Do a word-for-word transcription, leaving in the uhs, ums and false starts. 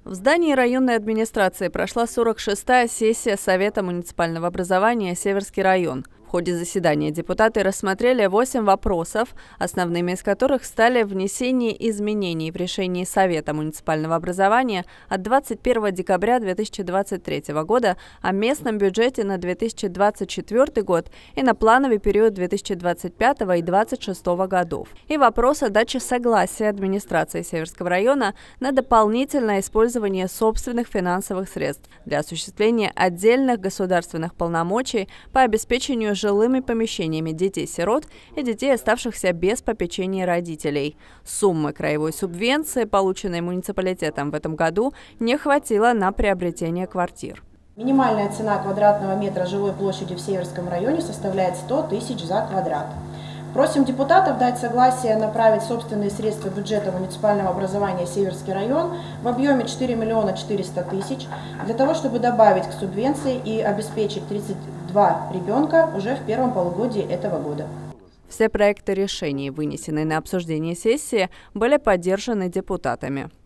В здании районной администрации прошла сорок шестая сессия Совета муниципального образования «Северский район». В ходе заседания депутаты рассмотрели восемь вопросов, основными из которых стали внесение изменений в решении Совета муниципального образования от двадцать первого декабря две тысячи двадцать третьего года о местном бюджете на две тысячи двадцать четвёртый год и на плановый период две тысячи двадцать пятого и две тысячи двадцать шестого годов. И вопрос о даче согласия администрации Северского района на дополнительное использование собственных финансовых средств для осуществления отдельных государственных полномочий по обеспечению жилыми помещениями детей-сирот и детей, оставшихся без попечения родителей. Суммы краевой субвенции, полученной муниципалитетом в этом году, не хватило на приобретение квартир. Минимальная цена квадратного метра жилой площади в Северском районе составляет сто тысяч за квадрат. Просим депутатов дать согласие направить собственные средства бюджета муниципального образования Северский район в объеме четыре миллиона четыреста тысяч для того, чтобы добавить к субвенции и обеспечить тридцать два ребенка уже в первом полугодии этого года. Все проекты решений, вынесенные на обсуждение сессии, были поддержаны депутатами.